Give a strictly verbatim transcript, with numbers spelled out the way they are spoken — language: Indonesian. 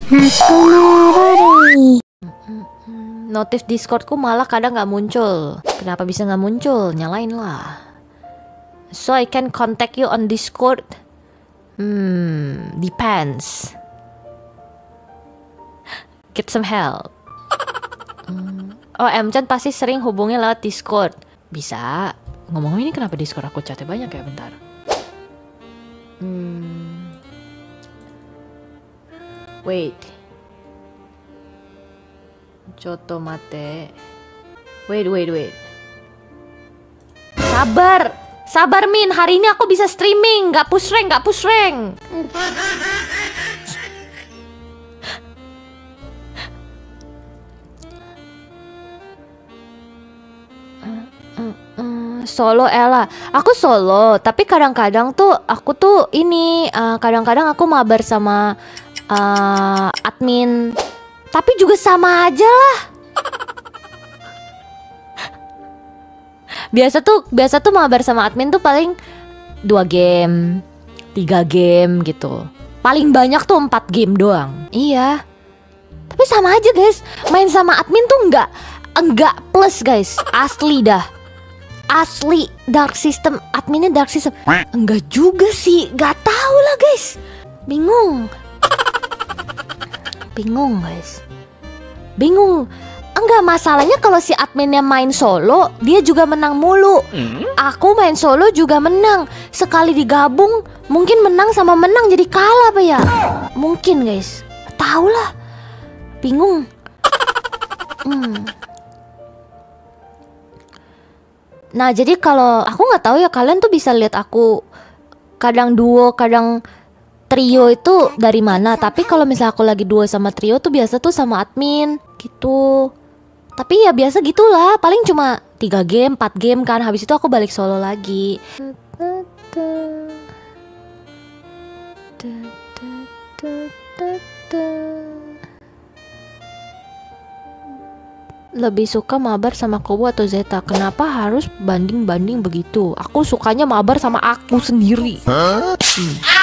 Notif Discordku malah kadang nggak muncul. Kenapa bisa nggak muncul? Nyalain lah. So I can contact you on Discord. Hmm, depends. Get some help. Hmm. Oh, Mchan pasti sering hubungi lewat Discord. Bisa. Ngomong-ngomong ini kenapa Discord aku chatnya banyak ya? Bentar. Hmm. Wait. Coto mate. Wait, wait, wait. Sabar. Sabar Min, hari ini aku bisa streaming. Gak push rank, gak push rank. Solo Ella, aku solo, tapi kadang-kadang tuh aku tuh ini uh, kadang-kadang aku mabar sama uh, admin, tapi juga sama aja lah. Biasa tuh biasa tuh mabar sama admin tuh paling dua game, tiga game gitu. Paling banyak tuh empat game doang. Iya. Tapi sama aja guys, main sama admin tuh enggak enggak plus guys, asli dah. Asli dark system, adminnya dark system. Enggak juga sih, gak tahu lah guys. Bingung. Bingung guys. Bingung. Enggak, masalahnya kalau si adminnya main solo, dia juga menang mulu. Aku main solo juga menang. Sekali digabung, mungkin menang sama menang jadi kalah apa ya? Mungkin guys. Tahu lah. Bingung. Hmm. Nah jadi kalau aku nggak tahu ya, kalian tuh bisa lihat aku kadang duo kadang trio itu dari mana. Tapi kalau misalnya aku lagi duo sama trio tuh biasa tuh sama admin gitu. Tapi ya biasa gitulah, paling cuma tiga game, empat game kan. Habis itu aku balik solo lagi. Lebih suka mabar sama Kobo atau Zeta? Kenapa harus banding-banding begitu? Aku sukanya mabar sama aku sendiri. Hmm.